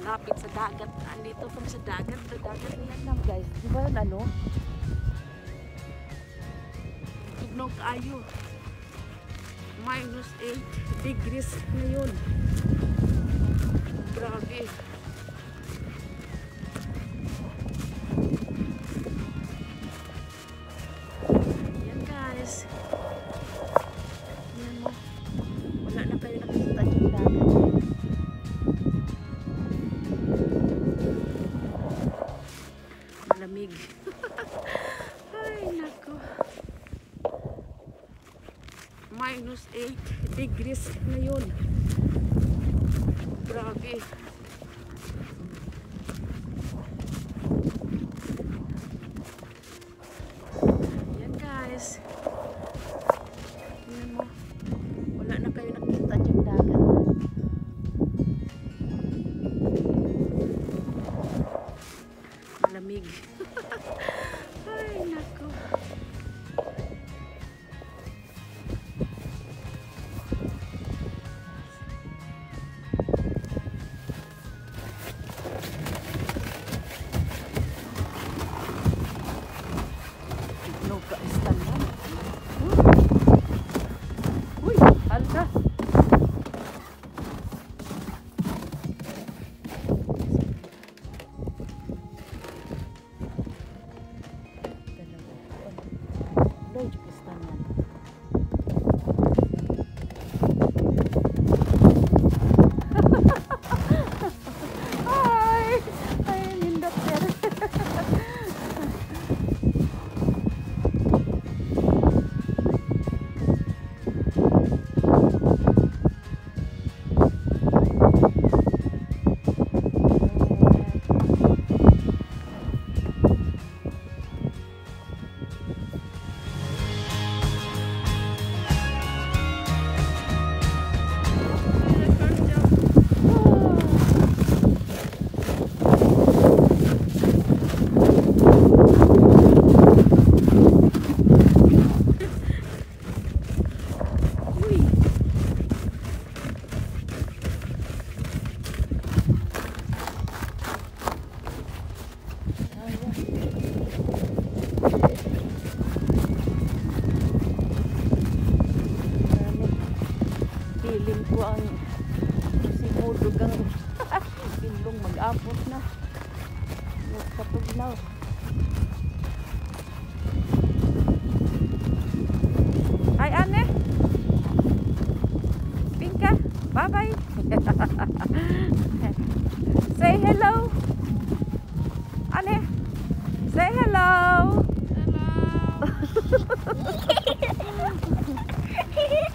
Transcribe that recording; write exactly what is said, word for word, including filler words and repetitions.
malapit sa dagat. Andito kami sa dagat. Sa dagat na yan lang guys. Di ba yun ano? Tugnaw kayo. Minus eight degrees ngayon. Grabe. Yan guys. Yan mo. Wala na kayo nakikita yung dagat. Malamig. Ay, nako. Minus eight degrees ngayon. Grabe. Yan guys. Yan mo. Wala na kayo nakita yung dagat. Malamig. Ay, nako. Uy, alga. Feeling ko ang simudog ang ilong mag-apot na kapuglaw. Hi Anne, Pinka, bye bye. Say hello Anne, say hello. Hello.